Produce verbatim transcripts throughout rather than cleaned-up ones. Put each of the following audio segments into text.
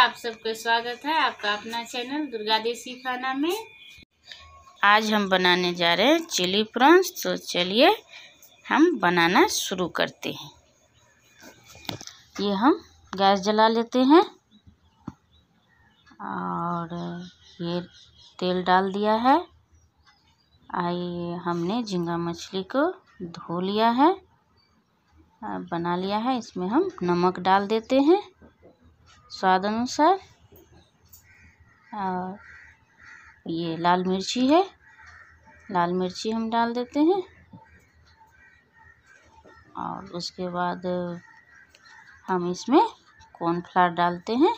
आप सबका स्वागत है आपका अपना चैनल दुर्गा देसी खाना में। आज हम बनाने जा रहे हैं चिली प्रॉन्स। तो चलिए हम बनाना शुरू करते हैं। ये हम गैस जला लेते हैं और ये तेल डाल दिया है। आइए, हमने झींगा मछली को धो लिया है, बना लिया है। इसमें हम नमक डाल देते हैं स्वाद अनुसार, और ये लाल मिर्ची है, लाल मिर्ची हम डाल देते हैं। और उसके बाद हम इसमें कॉर्नफ्लावर डालते हैं।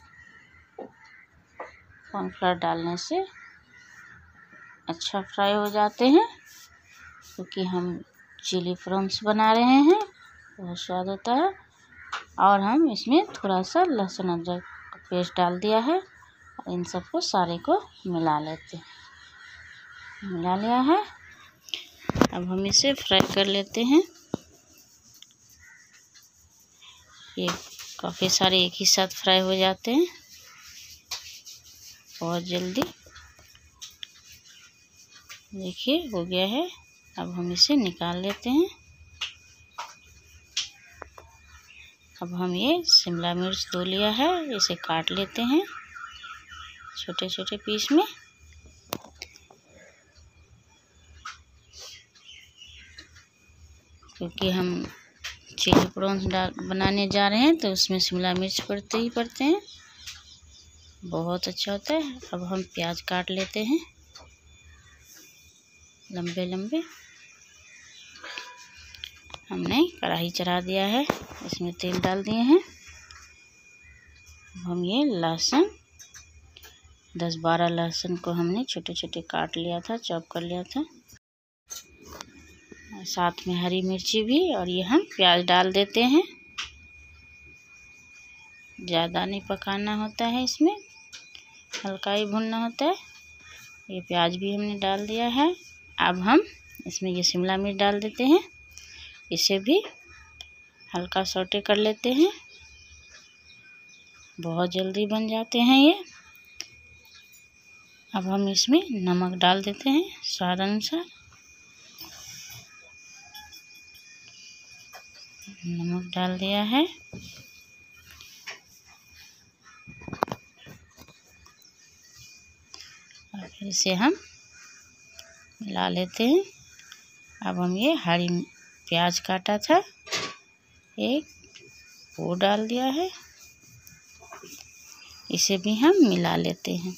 कॉर्नफ्लावर डालने से अच्छा फ्राई हो जाते हैं, क्योंकि हम चिली प्रॉन्स बना रहे हैं, बहुत स्वाद होता है। और हम इसमें थोड़ा सा लहसुन अदरक का पेस्ट डाल दिया है। और इन सबको सारे को मिला लेते हैं। मिला लिया है, अब हम इसे फ्राई कर लेते हैं। ये काफ़ी सारे एक ही साथ फ्राई हो जाते हैं बहुत जल्दी। देखिए हो गया है, अब हम इसे निकाल लेते हैं। अब हम ये शिमला मिर्च धो लिया है, इसे काट लेते हैं छोटे छोटे पीस में। क्योंकि हम चिली प्रॉन्स बनाने जा रहे हैं तो उसमें शिमला मिर्च पड़ते ही पड़ते हैं, बहुत अच्छा होता है। अब हम प्याज काट लेते हैं लंबे लंबे। हमने कढ़ाई चढ़ा दिया है, इसमें तेल डाल दिए हैं। हम ये लहसुन दस बारह लहसुन को हमने छोटे छोटे काट लिया था, चॉप कर लिया था, और साथ में हरी मिर्ची भी। और ये हम प्याज डाल देते हैं। ज़्यादा नहीं पकाना होता है, इसमें हल्का ही भुनना होता है। ये प्याज भी हमने डाल दिया है। अब हम इसमें ये शिमला मिर्च डाल देते हैं, इसे भी हल्का सौटे कर लेते हैं। बहुत जल्दी बन जाते हैं ये। अब हम इसमें नमक डाल देते हैं स्वाद अनुसार। नमक डाल दिया है। और फिर इसे हम मिला लेते हैं। अब हम ये हरी प्याज काटा था एक, वो डाल दिया है, इसे भी हम मिला लेते हैं।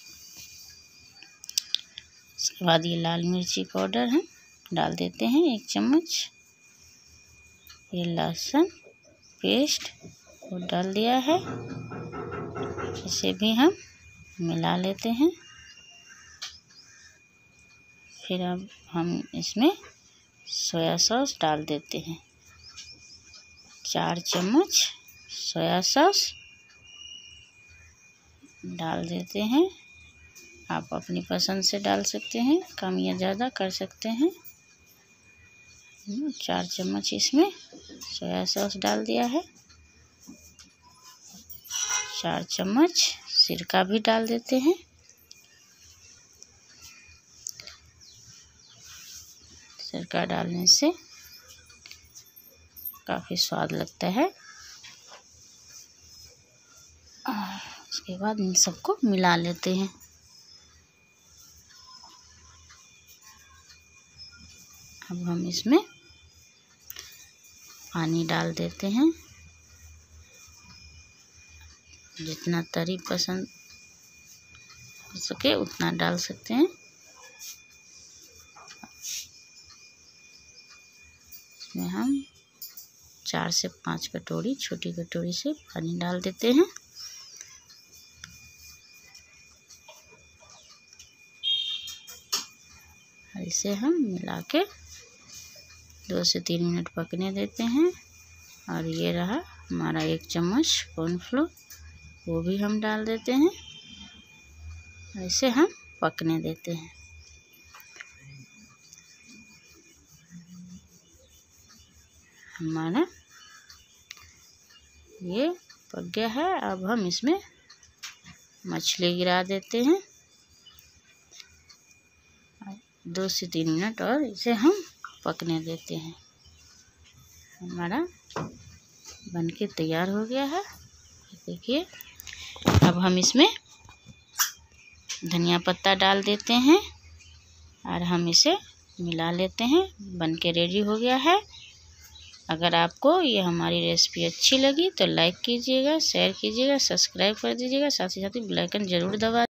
उसके बाद ये लाल मिर्ची पाउडर हम डाल देते हैं एक चम्मच। ये लहसुन पेस्ट वो डाल दिया है, इसे भी हम मिला लेते हैं। फिर अब हम इसमें सोया सॉस डाल देते हैं, चार चम्मच सोया सॉस डाल देते हैं। आप अपनी पसंद से डाल सकते हैं, कम या ज़्यादा कर सकते हैं। चार चम्मच इसमें सोया सॉस डाल दिया है। चार चम्मच सिरका भी डाल देते हैं। सिरका डालने से काफ़ी स्वाद लगता है। उसके बाद इन सबको मिला लेते हैं। अब हम इसमें पानी डाल देते हैं, जितना तरी पसंद हो सके उतना डाल सकते हैं। इसमें हम चार से पाँच कटोरी छोटी कटोरी से पानी डाल देते हैं। और इसे हम मिला के दो से तीन मिनट पकने देते हैं। और ये रहा हमारा एक चम्मच कॉर्नफ्लोर, वो भी हम डाल देते हैं। और इसे हम पकने देते हैं। हमारा ये पक गया है। अब हम इसमें मछली गिरा देते हैं। दो से तीन मिनट और इसे हम पकने देते हैं। हमारा बनके तैयार हो गया है। देखिए, अब हम इसमें धनिया पत्ता डाल देते हैं और हम इसे मिला लेते हैं। बनके रेडी हो गया है। अगर आपको ये हमारी रेसिपी अच्छी लगी तो लाइक कीजिएगा, शेयर कीजिएगा, सब्सक्राइब कर दीजिएगा, साथ ही साथ बेल आइकन जरूर दबा